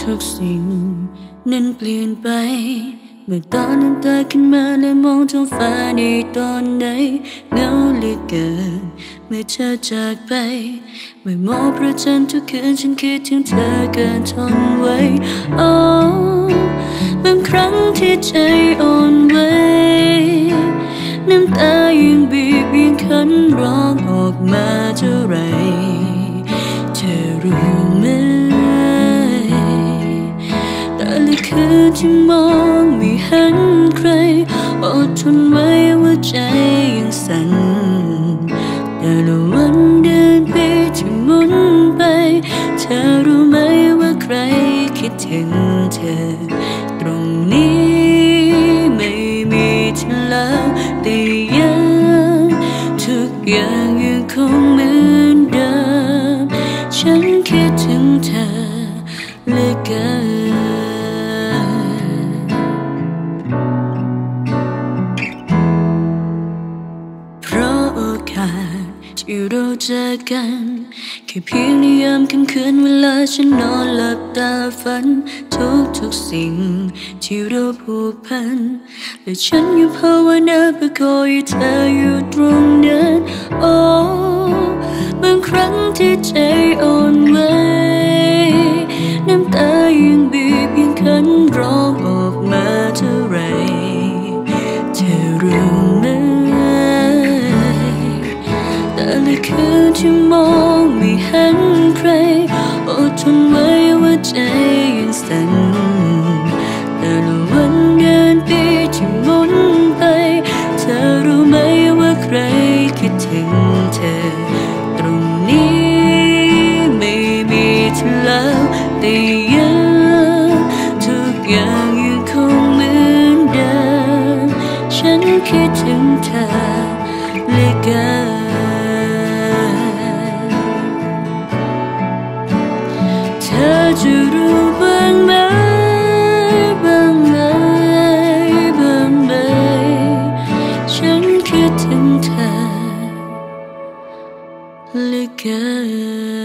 ทุกสิ่งนั้นเปลี่ยนไปเมื่อตอนนั้นตาขึ้นมาและมองท้องฟ้าในตอนไหนเหงาเหลือเกินเมื่อเธอจากไปเมื่อมองพระจันทร์ทุกคืนฉันคิดถึงเธอเกินทนไว้โอ้บางครั้งที่ใจอ่อนไหวน้ำตายังบีบยังคันร้องออกมาเท่าไรเธอรู้ไหมแต่ละคืนที่มองไม่เห็นใครอดทนไว้ว่าใจยังสั่นแต่ละวันเดือนปีที่หมุนไปเธอรู้ไหมว่าใครคิดถึงเธอตรงนี้ไม่มีเธอแล้วแต่ยังทุกอย่างยังคงเหมือนเดิมฉันคิดถึงเธอเหลือเกินที่เราเจอกันแค่เพียงในยามค่ำคืนเวลาฉันนอนหลับตาฝันทุกสิ่งที่เราผูกพันและฉันอยู่ภาวนาเพื่อคอยเธออยู่ตรงนั้นโอ้บางครั้งที่ใจอ่อนไหวน้ำตายังบีบยังคันร้องออกมาเท่าไรเธอรู้ไหมแต่ละคืนที่มองไม่เห็นใครอดทนไว้ว่าใจยังสั่นแต่ละวันเดือนปีที่หมุนไปเธอรู้ไหมว่าใครคิดถึงเธอตรงนี้ไม่มีเธอแล้วแต่ยังทุกอย่างยังคงเหมือนเดิมฉันคิดถึงเธอเหลือเกินเธอจะรู้บ้างไหมบ้างไหมบ้างไหมฉันคิดถึงเธอเหลือเกิน